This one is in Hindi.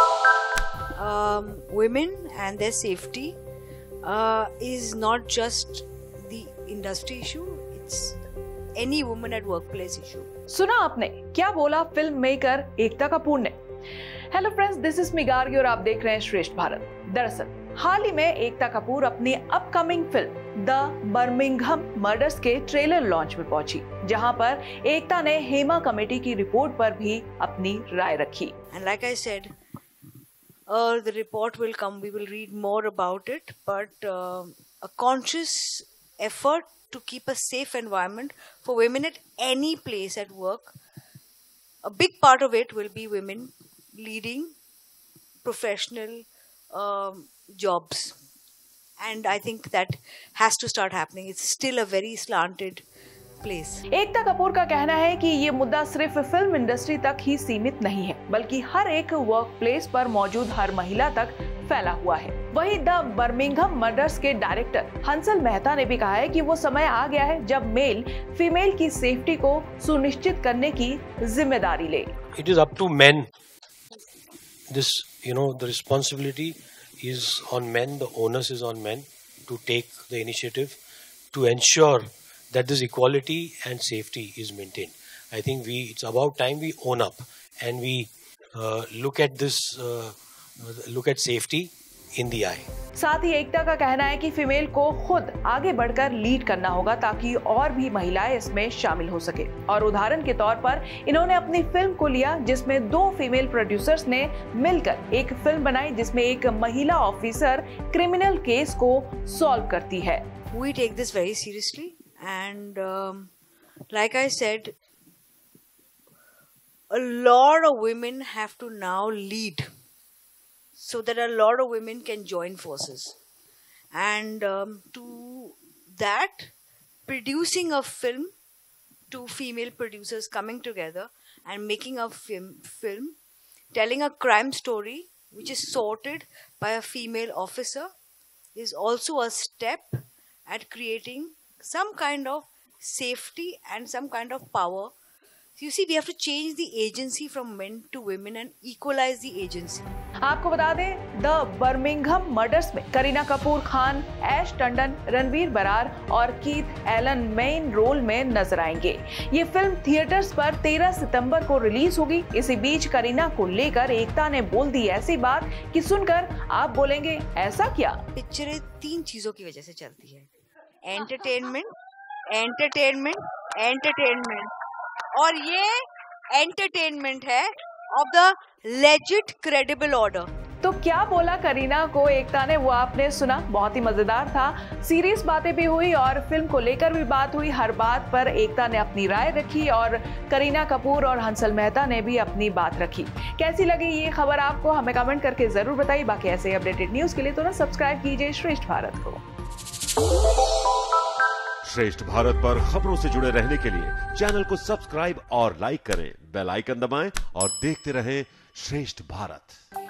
Women and their safety is not just the industry issue, it's any woman at workplace issue. सुना आपने क्या बोला फिल्म मेकर एकता कपूर ने? Hello friends, this is me Gargi और आप देख रहे हैं श्रेष्ठ भारत। दरअसल हाल ही में एकता कपूर अपनी upcoming film the Birmingham murders के ट्रेलर लॉन्च में पहुंची, जहां पर एकता ने हेमा कमेटी की रिपोर्ट पर भी अपनी राय रखी। And like I said, the report will come, we will read more about it, but a conscious effort to keep a safe environment for women at any place at work. A big part of it will be women leading professional jobs, and I think that has to start happening. It's still a very slanted place. Ekta Kapoor का कहना है कि ये मुद्दा सिर्फ फिल्म इंडस्ट्री तक ही सीमित नहीं है, बल्कि हर एक वर्क प्लेस पर मौजूद हर महिला तक फैला हुआ है। वहीं द बर्मिंघम मर्डर्स के डायरेक्टर हंसल मेहता ने भी कहा है कि वो समय आ गया है जब मेल फीमेल की सेफ्टी को सुनिश्चित करने की जिम्मेदारी ले। It is up to men. This, the responsibility is on men, the onus is on men to take the initiative to ensure that this equality and safety is maintained. I think it's about time we own up and we look at safety in the eye. साथ ही एकता का कहना है कि फीमेल को खुद आगे बढ़कर लीड करना होगा ताकि और भी महिलाएं इसमें शामिल हो सके। और उदाहरण के तौर पर इन्होंने अपनी फिल्म को लिया जिसमें 2 फीमेल प्रोड्यूसर्स ने मिलकर एक फिल्म बनाई जिसमें एक महिला ऑफिसर क्रिमिनल केस को सॉल्व करती है। We take this very seriously, and like I said, a lot of women have to now lead, so that a lot of women can join forces. And to that, producing a film, 2 female producers coming together and making a film telling a crime story which is sorted by a female officer is also a step at creating some kind of safety and some kind of power. You see, we have to change the agency from men to women and equalize the agency. आपको बता दें, द बर्मिंघम मर्डर्स में करीना कपूर खान, ऐश टंडन, रणवीर बरार और कीथ एलन मेन रोल में नजर आएंगे। ये फिल्म थिएटर्स पर 13 सितंबर को रिलीज होगी। इसी बीच करीना को लेकर एकता ने बोल दी ऐसी बात कि सुनकर आप बोलेंगे ऐसा क्या? पिक्चरें 3 चीजों की वजह से चलती है: एंटरटेनमेंट, एंटरटेनमेंट, एंटरटेनमेंट। और ये एंटरटेनमेंट है of the legit credible order. तो क्या बोला करीना को एकता ने, वो आपने सुना। बहुत ही मजेदार था। सीरियस बातें भी हुई और फिल्म को लेकर भी बात हुई। हर बात पर एकता ने अपनी राय रखी और करीना कपूर और हंसल मेहता ने भी अपनी बात रखी। कैसी लगी ये खबर आपको, हमें कमेंट करके जरूर बताइए। बाकी ऐसे अपडेटेड न्यूज के लिए तो ना सब्सक्राइब कीजिए श्रेष्ठ भारत को। श्रेष्ठ भारत पर खबरों से जुड़े रहने के लिए चैनल को सब्सक्राइब और लाइक करें, बेल आइकन दबाएं और देखते रहें श्रेष्ठ भारत।